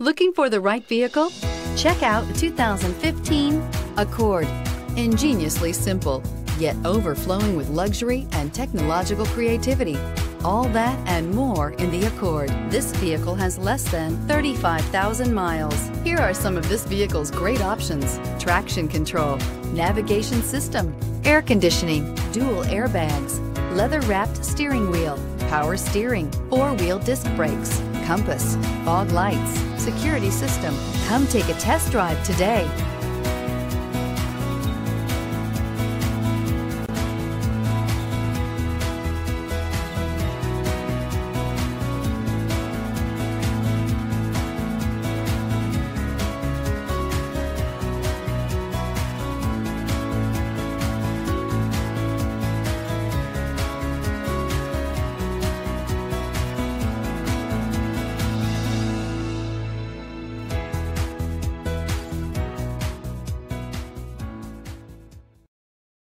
Looking for the right vehicle? Check out the 2015 Accord. Ingeniously simple, yet overflowing with luxury and technological creativity. All that and more in the Accord. This vehicle has less than 35,000 miles. Here are some of this vehicle's great options: traction control, navigation system, air conditioning, dual airbags, leather-wrapped steering wheel, power steering, four-wheel disc brakes, compass, fog lights, security system. Come take a test drive today.